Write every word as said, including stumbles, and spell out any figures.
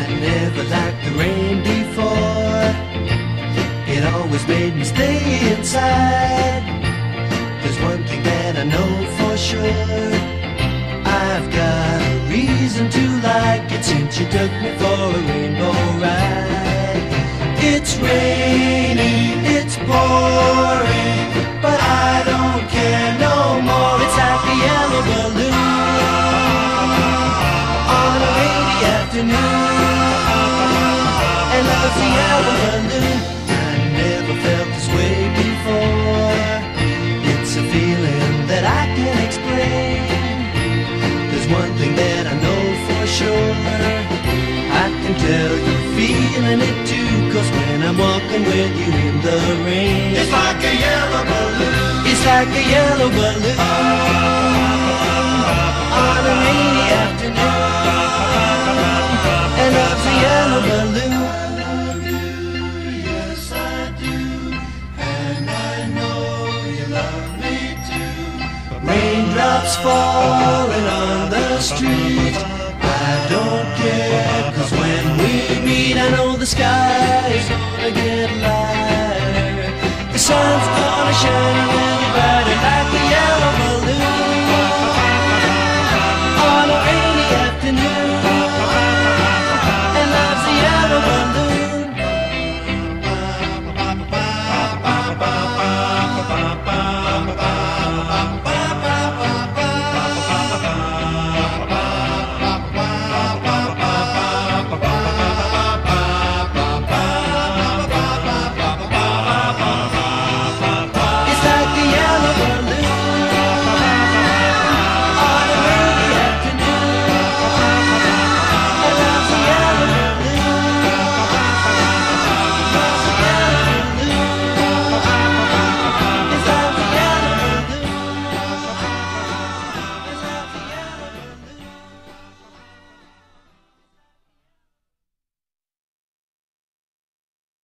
never liked the rain before. It always made me stay inside. There's one thing that I know for sure, I've got a reason to like it since you took me for a rainbow ride. It's rainy, it's pouring, but I don't care no more. It's like a yellow balloon on a rainy afternoon, and love's a yellow balloon. I never felt this way before. It's a feeling that I can't explain. There's one thing that I know for sure, I can tell you're feeling it too, 'cause when I'm walking with you in the rain, it's like a yellow balloon. It's like a yellow balloon on a rainy afternoon, and love's a yellow balloon. Yes, I do, and I know you love me too. Raindrops falling on the street,